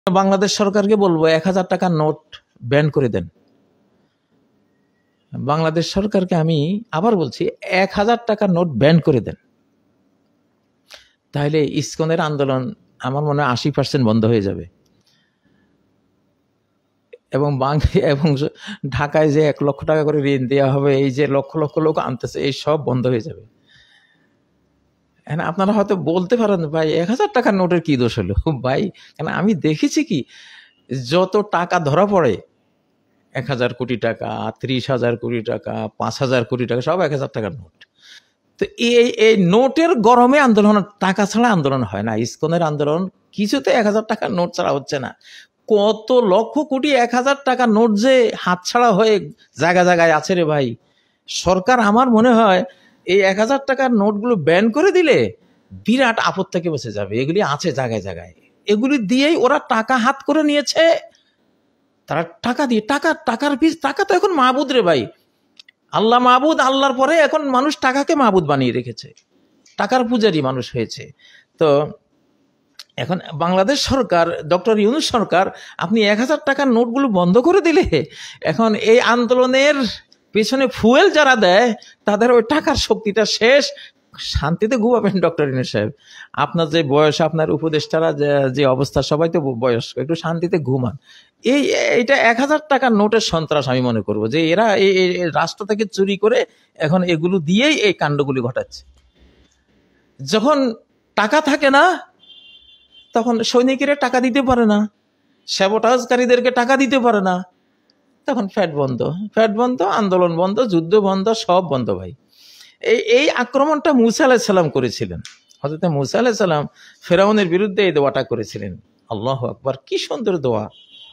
বাংলাদেশ সরকারকে বলবো 1000 টাকার নোট ব্যান করে দেন। বাংলাদেশ সরকারকে আমি আবার বলছি 1000 টাকার নোট ব্যান করে দেন, তাহলে ইসকনের আন্দোলন আমার মনে হয় 80% বন্ধ হয়ে যাবে। এবং ঢাকায় যে 1 লক্ষ টাকা করে ঋণ দেওয়া হবে, এই যে লক্ষ লক্ষ লোক আনতেছে, এই সব বন্ধ হয়ে যাবে। আপনারা হয়তো বলতে পারেন ভাই 1000 টাকার নোটের কি দোষ হলো ভাই, কেন আমি দেখেছি কি যত টাকা ধরা পড়ে 1000 কোটি টাকা, 30,000 কোটি টাকা, 5,000 কোটি টাকা, সব 1000 টাকার নোট। তো এই নোটের গরমে আন্দোলন, টাকা ছাড়া আন্দোলন হয় না। ইসকনের আন্দোলন কিছুতে 1000 টাকার নোট ছাড়া হচ্ছে না। কত লক্ষ কোটি 1000 টাকার নোট যে হাতছাড়া হয়ে জায়গা জায়গায় আছে রে ভাই। সরকার আমার মনে হয় এই 1000 টাকার নোটগুলো ব্যান করে দিলে বিরাট আপদ থেকে বসে যাবে। এগুলি আছে জায়গায় জায়গায়, এগুলি দিয়েই ওরা টাকা হাত করে নিয়েছে। তারা টাকা দিয়ে টাকার পিছ, টাকা তো এখন মাহবুদ রে ভাই। আল্লাহ মাহবুদ, আল্লাহর পরে এখন মানুষ টাকাকে মাহবুদ বানিয়ে রেখেছে, টাকার পূজারি মানুষ হয়েছে। তো এখন বাংলাদেশ সরকার, ডক্টর ইউনূস সরকার, আপনি 1000 টাকার নোটগুলো বন্ধ করে দিলে এখন এই আন্দোলনের পেছনে ফুয়েল যারা দেয় তাদের ওই টাকার শক্তিটা শেষ। শান্তিতে ঘুমাবেন ডক্টর ইউনূস সাহেব। আপনার যে বয়স, আপনার উপদেষ্টারা যে অবস্থা, সবাই তো বয়স্ক, একটু শান্তিতে ঘুমান। এইটা 1000 টাকার নোটের সন্ত্রাস আমি মনে করবো, যে এরা এই রাষ্ট্র থেকে চুরি করে এখন এগুলো দিয়েই এই কাণ্ডগুলি ঘটাচ্ছে। যখন টাকা থাকে না তখন সৈনিকেরা টাকা দিতে পারে না, স্যাবোটাজকারীদেরকে টাকা দিতে পারে না, তখন ফ্যাট বন্ধ, আন্দোলন বন্ধ, যুদ্ধ বন্ধ, সব বন্ধ ভাই। এই আক্রমণটা মুসা আলাইহিস সালাম করেছিলেন। হযরত মুসা আলাইহিস সালাম ফেরাউনের বিরুদ্ধে এই দোয়াটা করেছিলেন। আল্লাহু আকবার, কি সুন্দর দোয়া।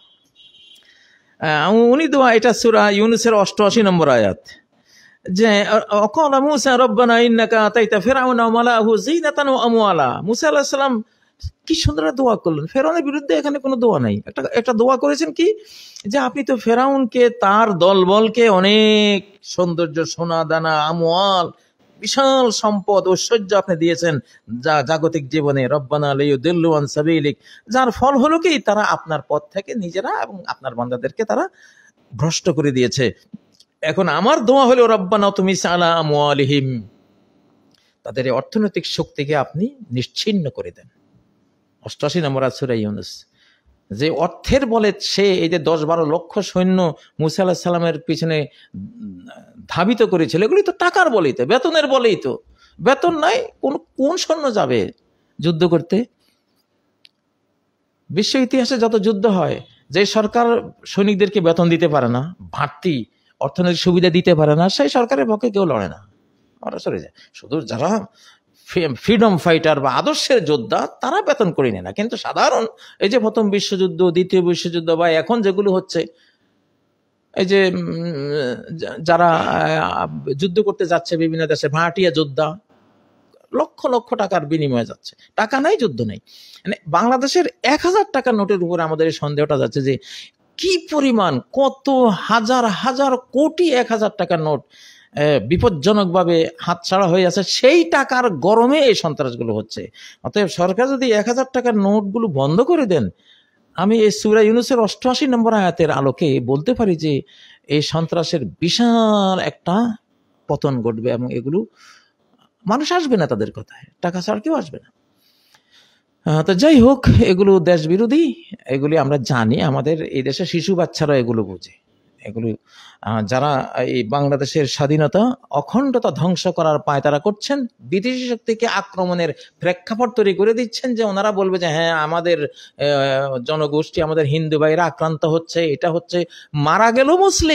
উনি দোয়া, এটা সূরা ইউনূসের 88 নম্বর আয়াত, যে ওয়াকালা মুসা রব্বানা ইন্নাকা আতাইতা ফিরআউনা ওয়া মালাহু যিনাতান ওয়া আমওয়ালা। মুসা আলাইহিস সালাম কি সুন্দর দোয়া করলেন। ফেরাউনের বিরুদ্ধে এখানে কোনো দোয়া নাই, একটা দোয়া করেছেন কি, যে আপনি তো ফেরাউনকে, তার দলবলকে অনেক সৌন্দর্য, সোনা দানা, আমওয়াল, বিশাল সম্পদ, ঐশ্বর্য আপনি দিয়েছেন যা জাগতিক জীবনে। রব্বানা লিয়ুদিল্লু আন সাবিলিক, যার ফল হলো কি তারা আপনার পথ থেকে নিজেরা এবং আপনার বান্দাদেরকে তারা ভ্রষ্ট করে দিয়েছে। এখন আমার দোয়া হলো রব্বানা তুমিস আলা আমওয়ালিহিম, তাদের অর্থনৈতিক শক্তিকে আপনি নিশ্চিহ্ন করে দেন। 88 নম্বর সূরা ইউনূস। যে অর্থের বলে সে এই যে 10-12 লক্ষ সৈন্য মুসা আলাইহিস সালামের পিছনে ধাবিত করেছিল, এগুলি তো টাকার বলেই তো, বেতনের বলেই তো। বেতন নাই, কোন সৈন্য যাবে যুদ্ধ করতে? বিশ্ব ইতিহাসে যত যুদ্ধ হয়, যে সরকার সৈনিকদেরকে বেতন দিতে পারে না, বাড়তি অর্থনৈতিক সুবিধা দিতে পারে না, সেই সরকারের পক্ষে কেউ লড়ে না, ওরা সরে যায়। শুধু যারা ফ্রিডম ফাইটার বা আদর্শের যোদ্ধা তারা বেতন করে নেয় না। কিন্তু সাধারণ এই যে প্রথম বিশ্বযুদ্ধ, দ্বিতীয় বিশ্বযুদ্ধ, বা এখন যেগুলো হচ্ছে, এই যে যারা যুদ্ধ করতে যাচ্ছে বিভিন্ন দেশে, ভাড়াটিয়া যোদ্ধা, লক্ষ লক্ষ টাকার বিনিময়ে যাচ্ছে। টাকা নাই, যুদ্ধ নেই। মানে বাংলাদেশের 1000 টাকার নোটের উপরে আমাদের এই সন্দেহটা যাচ্ছে যে কি পরিমাণ, কত হাজার হাজার কোটি 1000 টাকার নোট বিপজ্জনকভাবে হাতছাড়া হয়ে আছে। সেই টাকার গরমে এই সন্ত্রাসগুলো হচ্ছে। অতএব সরকার যদি 1000 টাকার নোটগুলো বন্ধ করে দেন, আমি এই সূরা ইউনূসের 88 নম্বর আয়াতের আলোকে বলতে পারি যে এই সন্ত্রাসের বিশাল একটা পতন ঘটবে, এবং এগুলো মানুষ আসবে না তাদের কথায়, টাকা ছাড়া কেউ আসবে না। তো যাই হোক, এগুলো দেশ বিরোধী, এগুলি আমরা জানি। আমাদের এই দেশে শিশু বাচ্চারা এগুলো বোঝে। এগুলো যারা এই বাংলাদেশের স্বাধীনতা, অখণ্ডতা ধ্বংস করার পায় তারা করছেন, বিদেশি শক্তিকে আক্রমণের প্রেক্ষাপট তৈরি করে দিচ্ছেন, যে ওনারা বলবে যে হ্যাঁ আমাদের জনগোষ্ঠী, আমাদের হিন্দু ভাইরা আক্রান্ত হচ্ছে, এটা হচ্ছে। মারা গেল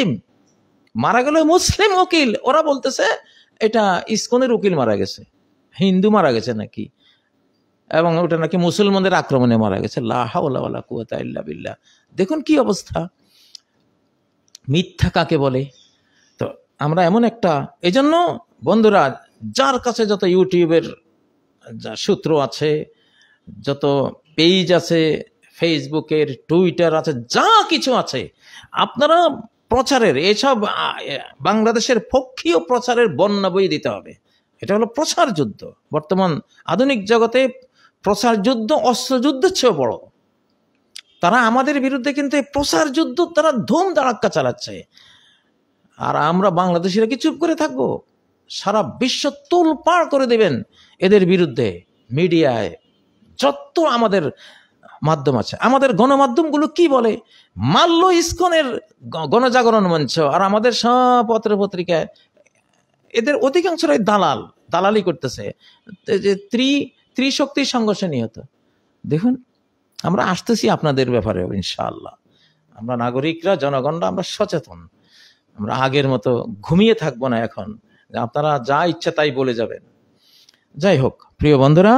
মুসলিম উকিল, ওরা বলতেছে এটা ইসকনের উকিল মারা গেছে, হিন্দু মারা গেছে নাকি, এবং ওটা নাকি মুসলমানদের আক্রমণে মারা গেছে। লা হাওলা ওয়ালা কুওয়াতা ইল্লা বিল্লাহ। দেখুন কি অবস্থা, মিথ্যা কাকে বলে। তো আমরা এমন একটা, এজন্য বন্ধুরা, যার কাছে যত ইউটিউবের সূত্র আছে, যত পেজ আছে, ফেসবুকের, টুইটার আছে, যা কিছু আছে, আপনারা প্রচারের, এসব বাংলাদেশের পক্ষীয় প্রচারের বন্যা বই দিতে হবে। এটা হলো প্রচার যুদ্ধ। বর্তমান আধুনিক জগতে প্রচার যুদ্ধ অস্ত্রযুদ্ধের চেয়েও বড়। তারা আমাদের বিরুদ্ধে কিন্তু এই প্রচার যুদ্ধ তারা ধুম ধাড়াক্কা চালাচ্ছে। আর আমরা বাংলাদেশিরা কি চুপ করে থাকবো? সারা বিশ্ব তোলপাড় করে দেবেন এদের বিরুদ্ধে। মিডিয়ায় যত আমাদের মাধ্যম আছে, আমাদের গণমাধ্যমগুলো কি বলে, মাল্য ইসকনের গণজাগরণ মঞ্চ আর আমাদের সব পত্র পত্রিকায় এদের অধিকাংশরাই দালালি করতেছে, যে ত্রিশক্তি সংঘর্ষ নিহত। দেখুন, আমরা আসতেছি আপনাদের ব্যাপারে ইনশাআল্লাহ। আমরা নাগরিকরা, জনগণরা আমরা সচেতন। আমরা আগের মতো ঘুমিয়ে থাকবো না এখন, আপনারা যা ইচ্ছা তাই বলে যাবেন। যাই হোক প্রিয় বন্ধুরা,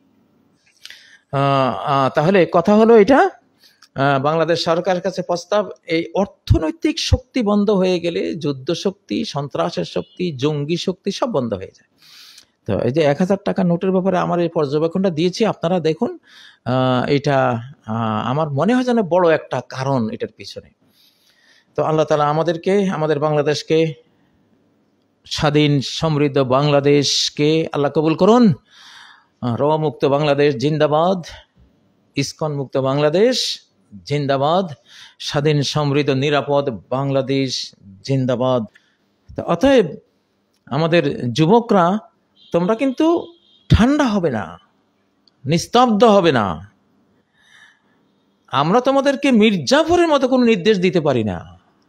তাহলে কথা হলো এটা, বাংলাদেশ সরকারের কাছে প্রস্তাব, এই অর্থনৈতিক শক্তি বন্ধ হয়ে গেলে যুদ্ধ শক্তি, সন্ত্রাসের শক্তি, জঙ্গি শক্তি সব বন্ধ হয়ে যায়। তো এই যে 1000 টাকা নোটের ব্যাপারে আমার এই পর্যবেক্ষণটা দিয়েছি, আপনারা দেখুন। এটা আমার মনে হয় যেন বড় একটা কারণ এটার পিছনে। তো আল্লাহ তাআলা আমাদেরকে, আমাদের বাংলাদেশকে, স্বাধীন সমৃদ্ধ বাংলাদেশকে আল্লাহ কবুল করুন। র মুক্ত বাংলাদেশ জিন্দাবাদ, ইসকন মুক্ত বাংলাদেশ জিন্দাবাদ, স্বাধীন সমৃদ্ধ নিরাপদ বাংলাদেশ জিন্দাবাদ। অতএব আমাদের যুবকরা, তোমরা কিন্তু ঠান্ডা হবে না, নিস্তব্ধ হবে না। আমরা তোমাদেরকে মির্জাফরের মতো কোনো নির্দেশ দিতে পারি না।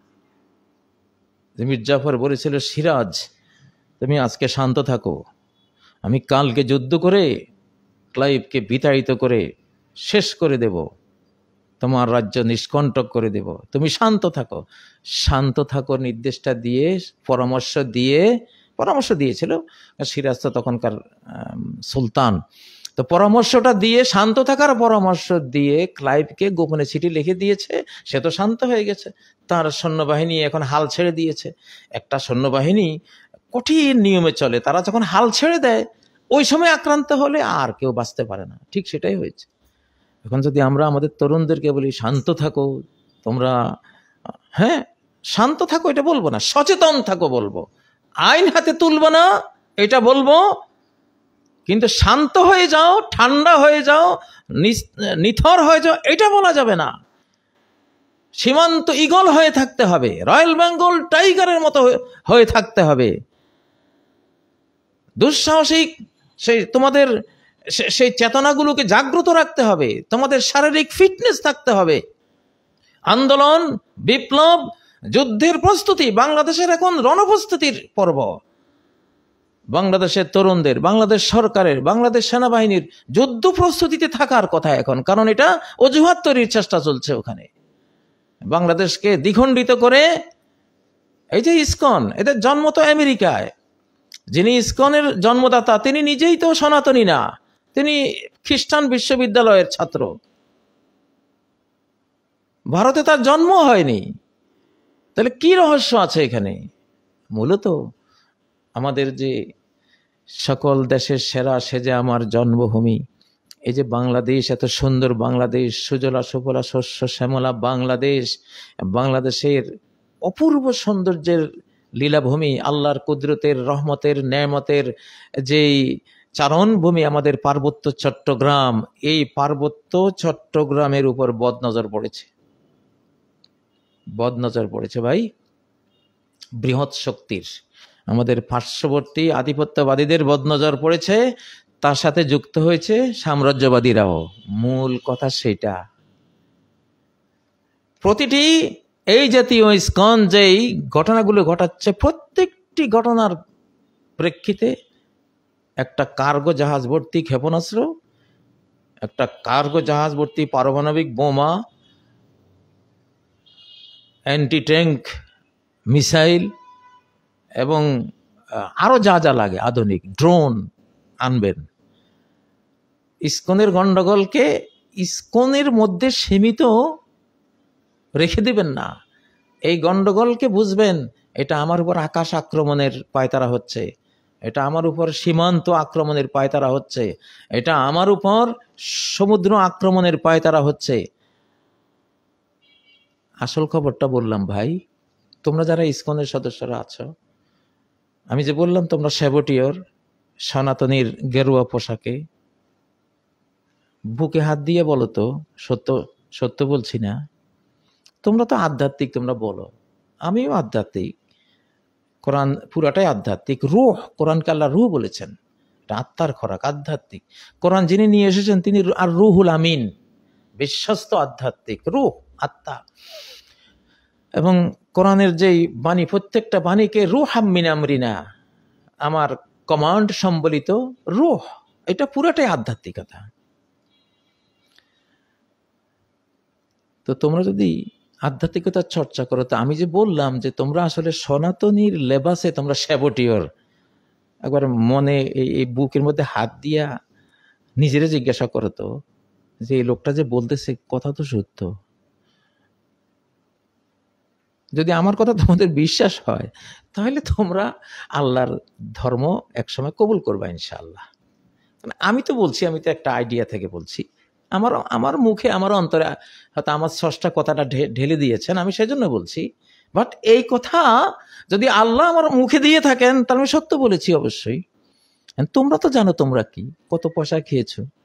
মির্জাফর বলেছিল, সিরাজ তুমি আজকে শান্ত থাকো, আমি কালকে যুদ্ধ করে ক্লাইভকে বিতাড়িত করে শেষ করে দেব, তোমার রাজ্য নিষ্কণ্টক করে দেব, তুমি শান্ত থাকো। শান্ত থাকো নির্দেশটা দিয়ে, পরামর্শ দিয়েছিল সিরাজ তো তখনকার সুলতান। তো পরামর্শটা দিয়ে, শান্ত থাকার পরামর্শ দিয়ে ক্লাইভকে গোপনে চিঠি লিখে দিয়েছে। সে তো শান্ত হয়ে গেছে, তার সৈন্যবাহিনী এখন হাল ছেড়ে দিয়েছে। একটা সৈন্যবাহিনী কঠিন নিয়মে চলে, তারা যখন হাল ছেড়ে দেয় ওই সময় আক্রান্ত হলে আর কেউ বাঁচতে পারে না। ঠিক সেটাই হয়েছে। এখন যদি আমরা আমাদের তরুণদেরকে বলি শান্ত থাকো, তোমরা শান্ত থাকো, এটা বলবো না, সচেতন থাকো বলবো, আইন হাতে তুলবো না এটা বলবো, কিন্তু শান্ত হয়ে যাও, ঠান্ডা হয়ে যাও, নিথর হয়ে যাও এটা বলা যাবে না। সীমান্ত ঈগল হয়ে থাকতে হবে, রয়্যাল বেঙ্গল টাইগারের মতো হয়ে থাকতে হবে, দুঃসাহসিক তোমাদের সেই চেতনাগুলোকে জাগ্রত রাখতে হবে, তোমাদের শারীরিক ফিটনেস থাকতে হবে। আন্দোলন, বিপ্লব, যুদ্ধের প্রস্তুতি, বাংলাদেশের এখন রণপ্রস্তুতির পর্ব। বাংলাদেশের তরুণদের, বাংলাদেশ সরকারের, বাংলাদেশ সেনাবাহিনীর যুদ্ধ প্রস্তুতিতে থাকার কথা এখন, কারণ এটা অজুহাত তৈরির চেষ্টা চলছে ওখানে। বাংলাদেশকে দ্বিখণ্ডিত করে, এই যে ইসকন, এদের জন্ম তো আমেরিকায়, যিনি ইসকনের জন্মদাতা তিনি নিজেই তো সনাতনী না, তিনি খ্রিস্টান বিশ্ববিদ্যালয়ের ছাত্র, ভারতে তার জন্ম হয়নি। তাহলে কি রহস্য আছে এখানে? মূলত আমাদের যে সকল দেশের সেরা, সে যে আমার জন্মভূমি, এই যে বাংলাদেশ, এত সুন্দর বাংলাদেশ, সুজলা সুফলা শস্য শ্যামলা বাংলাদেশ, বাংলাদেশের অপূর্ব সৌন্দর্যের লীলাভূমি, আল্লাহর কুদরতের, রহমতের, নেয়ামতের যেই চারণভূমি আমাদের পার্বত্য চট্টগ্রাম, এই পার্বত্য চট্টগ্রামের উপর বদনজর পড়েছে ভাই, বৃহৎ শক্তির, আমাদের পার্শ্ববর্তী আধিপত্যবাদীদের বদনজর পড়েছে, তার সাথে যুক্ত হয়েছে সাম্রাজ্যবাদীরাও। মূল কথা সেটা। প্রতিটি এই জাতীয় ইসকন যেই ঘটনাগুলো ঘটাচ্ছে, প্রত্যেকটি ঘটনার প্রেক্ষিতে একটা কার্গো জাহাজ ভর্তি ক্ষেপণাস্ত্র, একটা কার্গো জাহাজ ভর্তি পারমাণবিক বোমা, অ্যান্টি ট্যাঙ্ক মিসাইল এবং আরো যা যা লাগে আধুনিক ড্রোন আনবেন। ইসকনের গন্ডগোলকে ইসকনের মধ্যে সীমিত রেখে দিবেন না। এই গন্ডগোলকে বুঝবেন, এটা আমার উপর আকাশ আক্রমণের পায়তারা হচ্ছে, এটা আমার উপর সীমান্ত আক্রমণের পায়তারা হচ্ছে, এটা আমার উপর সমুদ্র আক্রমণের পায়তারা হচ্ছে। আসল খবরটা বললাম ভাই, তোমরা যারা ইসকনের সদস্যরা আছো, আমি যে বললাম তোমরা সেবটিয়র, সনাতনীর গেরুয়া পোশাকে, বুকে হাত দিয়ে বলো তো সত্য সত্য বলছি না? তোমরা তো আধ্যাত্মিক, তোমরা বলো, আমিও আধ্যাত্মিক। কোরআন পুরাটাই আধ্যাত্মিক। রূহ, কোরআনকে আল্লাহ রূহ বলেছেন, এটা আত্মার খোরাক, আধ্যাত্মিক। কোরআন যিনি নিয়ে এসেছেন তিনি আর রুহুল আমিন, বিশ্বস্ত আধ্যাত্মিক রূহ, আত্মা। এবং কোরআনের যেই বাণী, প্রত্যেকটা বাণীকে রূহাম মিন আমরিনা, আমার কমান্ড সম্বলিত রূহ, এটা পুরাটাই আধ্যাত্মিকতা। তো তোমরা যদি আধ্যাত্মিকতার চর্চা করো, তো আমি যে বললাম যে তোমরা আসলে সনাতনীর লেবাসে তোমরা স্যাবোটিয়র, একবার মনে এই বুকের মধ্যে হাত দিয়া নিজেরে জিজ্ঞাসা করো তো, যে এই লোকটা যে বলতেছে কথা তো সত্য। যদি আমার কথা তোমাদের বিশ্বাস হয়, তাহলে তোমরা আল্লাহর ধর্ম একসময় কবুল করবা ইনশাআল্লাহ। আমি তো বলছি, আমি তো একটা আইডিয়া থেকে বলছি, আমার মুখে, আমার অন্তরে হয়তো আমার স্রষ্টা কথাটা ঢেলে দিয়েছেন, আমি সেজন্য বলছি। বাট এই কথা যদি আল্লাহ আমার মুখে দিয়ে থাকেন, তাহলে আমি সত্য বলেছি অবশ্যই। তোমরা তো জানো তোমরা কি, কত পয়সা খেয়েছো।